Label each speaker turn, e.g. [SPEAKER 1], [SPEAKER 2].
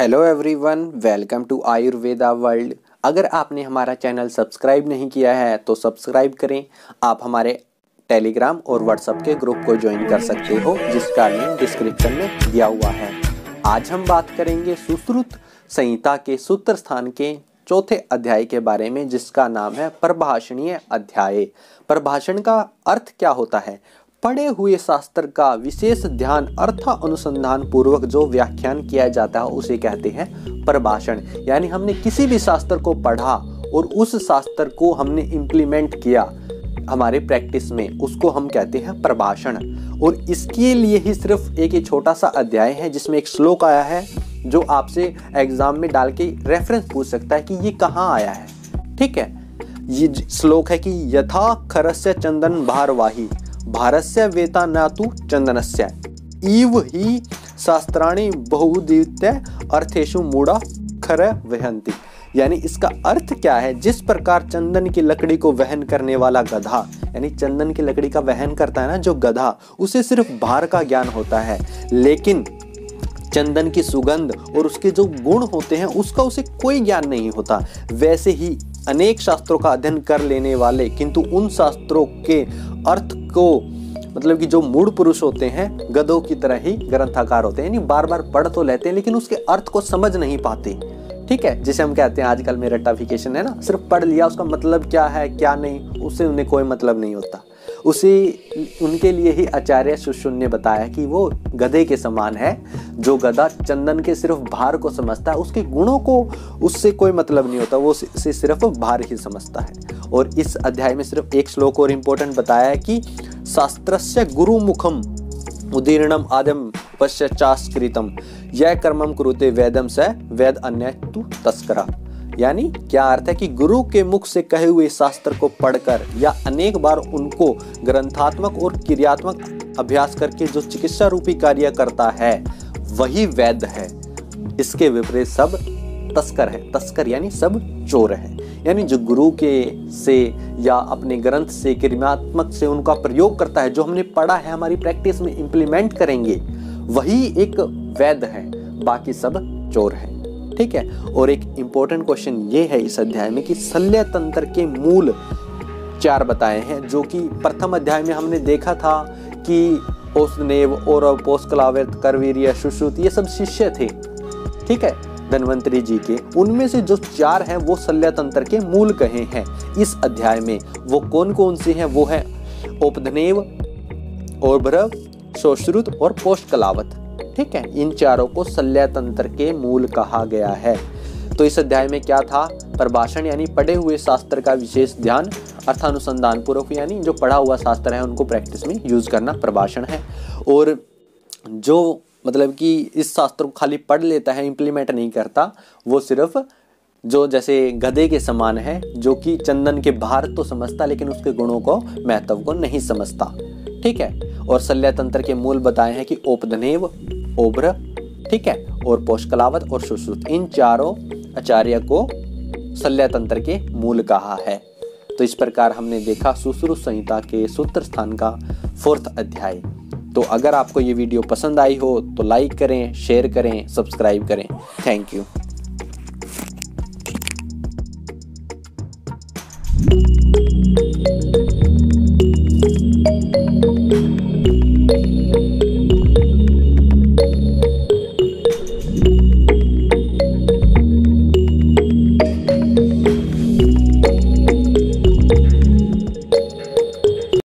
[SPEAKER 1] Hello everyone, welcome to Ayurveda world. अगर आपने हमारा चैनल सब्सक्राइब नहीं किया है तो सब्सक्राइब करें। आप हमारे टेलीग्राम और व्हाट्सएप के ग्रुप को ज्वाइन कर सकते हो, जिसका लिंक डिस्क्रिप्शन में दिया हुआ है। आज हम बात करेंगे सुश्रुत संहिता के सूत्र स्थान के चौथे अध्याय के बारे में, जिसका नाम है प्रभाषणीय अध्याय। प्रभाषण का अर्थ क्या होता है? पढ़े हुए शास्त्र का विशेष ध्यान अर्थ अनुसंधान पूर्वक जो व्याख्यान किया जाता है उसे कहते हैं प्रभाषण। यानी हमने किसी भी शास्त्र को पढ़ा और उस शास्त्र को हमने इम्प्लीमेंट किया हमारे प्रैक्टिस में, उसको हम कहते हैं प्रभाषण। और इसके लिए ही सिर्फ एक छोटा सा अध्याय है जिसमें एक श्लोक आया है जो आपसे एग्जाम में डाल के रेफरेंस पूछ सकता है कि ये कहाँ आया है। ठीक है, ये श्लोक है कि यथा खरस्य चंदन भारवाही भारस्य वेता न तु चंदनस्य इव ही शास्त्राणि बहुद्वितीय अर्थेषु मूढ़ा खर वहन्ति। यानी इसका अर्थ क्या है? जिस प्रकार चंदन की लकड़ी को वहन करने वाला गधा, यानी चंदन की लकड़ी का वहन करता है ना जो गधा, उसे सिर्फ भार का ज्ञान होता है, लेकिन चंदन की सुगंध और उसके जो गुण होते हैं उसका उसे कोई ज्ञान नहीं होता। वैसे ही अनेक शास्त्रों का अध्ययन कर लेने वाले किंतु उन शास्त्रों के अर्थ को, मतलब कि जो मूढ़ पुरुष होते हैं, गधों की तरह ही ग्रंथकार होते हैं। यानी बार बार पढ़ तो लेते हैं लेकिन उसके अर्थ को समझ नहीं पाते। ठीक है, जिसे हम कहते हैं आजकल में रट्टाफिकेशन है ना, सिर्फ पढ़ लिया, उसका मतलब क्या है क्या नहीं उससे उन्हें कोई मतलब नहीं होता। उनके लिए ही आचार्य सुश्रुत ने बताया कि वो गधे के समान है। जो गधा चंदन के सिर्फ भार को समझता है, उसके गुणों को उससे कोई मतलब नहीं होता, वो उसे सिर्फ भार ही समझता है। और इस अध्याय में सिर्फ एक श्लोक और इम्पोर्टेंट बताया है कि शास्त्रस्य गुरुमुखम उदीर्णम आदम पश्चात्कृतम यह कर्मम कुरुते वेदम स वेद अन्य तु तस्करा। यानी क्या अर्थ है कि गुरु के मुख से कहे हुए शास्त्र को पढ़कर या अनेक बार उनको ग्रंथात्मक और क्रियात्मक अभ्यास करके जो चिकित्सा रूपी कार्य करता है वही वैद्य है। इसके विपरीत सब तस्कर है। तस्कर यानी सब चोर है। यानी जो गुरु के से या अपने ग्रंथ से क्रियात्मक से उनका प्रयोग करता है, जो हमने पढ़ा है हमारी प्रैक्टिस में इम्प्लीमेंट करेंगे, वही एक वैद्य है, बाकी सब चोर है। ठीक है, और एक इंपॉर्टेंट क्वेश्चन ये है इस अध्याय में कि शल्य तंत्र के मूल 4 बताए हैं, जो कि प्रथम अध्याय में हमने देखा था कि औषधनेव और पोस्कलावर्त करवीर्य सुश्रुत ये सब शिष्य थे। ठीक है, धन्वंतरी जी के, उनमें से जो 4 हैं वो शल्य तंत्र के मूल कहे हैं इस अध्याय में। वो कौन कौन से हैं? वो है औषधनेव, औभ्र, सुश्रुत और पोस्कलावर्त। ठीक है, इन 4 को शल्य तंत्र के मूल कहा गया है। तो इस अध्याय में क्या था? प्रभाषण यानी पढ़े हुए शास्त्र का विशेष ध्यान अर्थानुसंधान पूर्वक, यानी जो पढ़ा हुआ शास्त्र है उनको प्रैक्टिस में यूज करना प्रभाषण है। और जो मतलब कि इस शास्त्र को खाली पढ़ लेता है, इम्प्लीमेंट नहीं करता, वो सिर्फ जो जैसे गधे के समान है, जो कि चंदन के भार तो समझता लेकिन उसके गुणों को, महत्व को नहीं समझता। ठीक है, और शल्य तंत्र के मूल बताए हैं कि औषधनेव, औभ्र, ठीक है, और पोस्कलावर्त और सुश्रुत, इन 4 आचार्य को शल्य तंत्र के मूल कहा है। तो इस प्रकार हमने देखा सुश्रुत संहिता के सूत्र स्थान का 4th अध्याय। तो अगर आपको ये वीडियो पसंद आई हो तो लाइक करें, शेयर करें, सब्सक्राइब करें। Thank you.